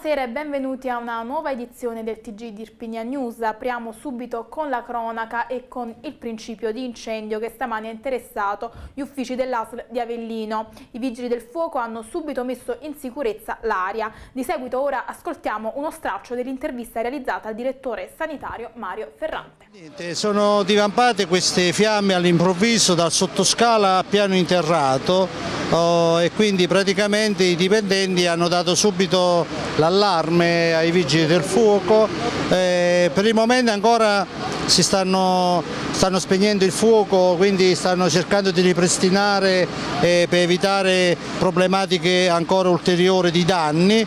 Buonasera e benvenuti a una nuova edizione del TG di Irpinia News. Apriamo subito con la cronaca e con il principio di incendio che stamani ha interessato gli uffici dell'ASL di Avellino. I vigili del fuoco hanno subito messo in sicurezza l'area. Di seguito ora ascoltiamo uno straccio dell'intervista realizzata al direttore sanitario Mario Ferrante. Sono divampate queste fiamme all'improvviso dal sottoscala a piano interrato e quindi praticamente i dipendenti hanno dato subito l'allarme ai vigili del fuoco. Per il momento ancora si stanno spegnendo il fuoco, quindi stanno cercando di ripristinare per evitare problematiche ancora ulteriori di danni.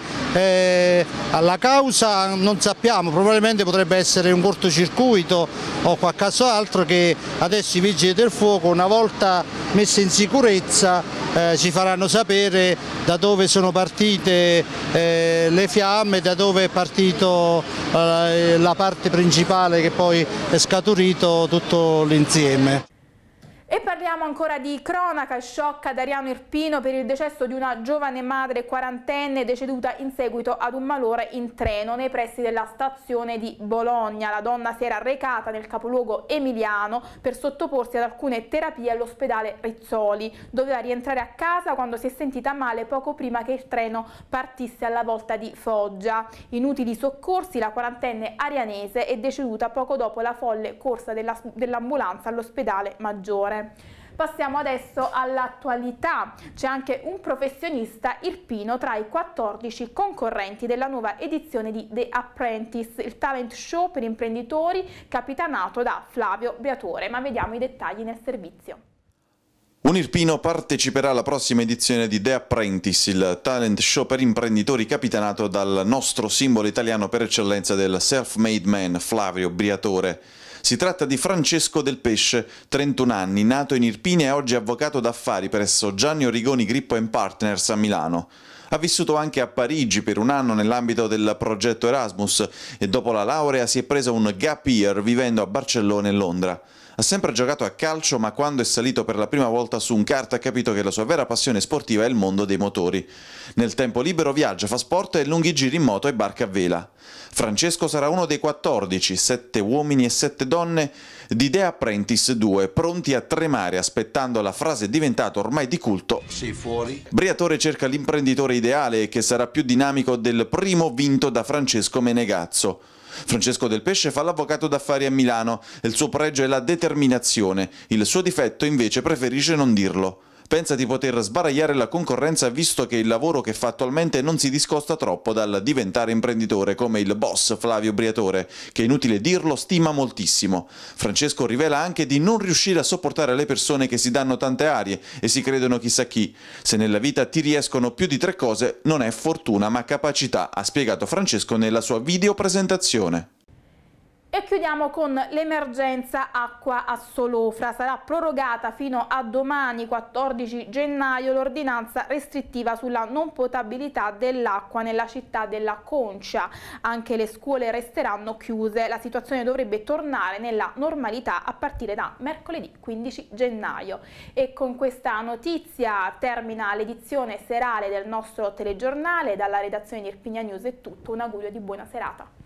La causa non sappiamo, probabilmente potrebbe essere un cortocircuito o qualcosa altro che adesso i vigili del fuoco, una volta messi in sicurezza, ci faranno sapere da dove sono partite le fiamme, da dove è partito la parte principale che poi è scaturito tutto l'insieme. E parliamo ancora di cronaca. Shock ad Ariano Irpino per il decesso di una giovane madre quarantenne deceduta in seguito ad un malore in treno nei pressi della stazione di Bologna. La donna si era recata nel capoluogo emiliano per sottoporsi ad alcune terapie all'ospedale Rizzoli. Doveva rientrare a casa quando si è sentita male poco prima che il treno partisse alla volta di Foggia. Inutili soccorsi, la quarantenne arianese è deceduta poco dopo la folle corsa dell'ambulanza all'ospedale Maggiore. Passiamo adesso all'attualità. C'è anche un professionista irpino tra i 14 concorrenti della nuova edizione di The Apprentice, il talent show per imprenditori capitanato da Flavio Briatore. Ma vediamo i dettagli nel servizio. Un irpino parteciperà alla prossima edizione di The Apprentice, il talent show per imprenditori capitanato dal nostro simbolo italiano per eccellenza del self-made man, Flavio Briatore. Si tratta di Francesco Del Pesce, 31 anni, nato in Irpinia e oggi avvocato d'affari presso Gianni Origoni Grippo & Partners a Milano. Ha vissuto anche a Parigi per un anno nell'ambito del progetto Erasmus e dopo la laurea si è preso un gap year vivendo a Barcellona e Londra. Ha sempre giocato a calcio, ma quando è salito per la prima volta su un kart ha capito che la sua vera passione sportiva è il mondo dei motori. Nel tempo libero viaggia, fa sport e lunghi giri in moto e barca a vela. Francesco sarà uno dei 14, 7 uomini e 7 donne, di The Apprentice 2, pronti a tremare aspettando la frase diventata ormai di culto: sei fuori. Briatore cerca l'imprenditore ideale che sarà più dinamico del primo vinto da Francesco Menegazzo. Francesco Del Pesce fa l'avvocato d'affari a Milano e il suo pregio è la determinazione, il suo difetto invece preferisce non dirlo. Pensa di poter sbaragliare la concorrenza visto che il lavoro che fa attualmente non si discosta troppo dal diventare imprenditore come il boss Flavio Briatore, che inutile dirlo stima moltissimo. Francesco rivela anche di non riuscire a sopportare le persone che si danno tante arie e si credono chissà chi. Se nella vita ti riescono più di 3 cose non è fortuna ma capacità, ha spiegato Francesco nella sua videopresentazione. E chiudiamo con l'emergenza acqua a Solofra. Sarà prorogata fino a domani 14 gennaio l'ordinanza restrittiva sulla non potabilità dell'acqua nella città della Concia. Anche le scuole resteranno chiuse. La situazione dovrebbe tornare nella normalità a partire da mercoledì 15 gennaio. E con questa notizia termina l'edizione serale del nostro telegiornale. Dalla redazione di Irpinia News è tutto. Un augurio di buona serata.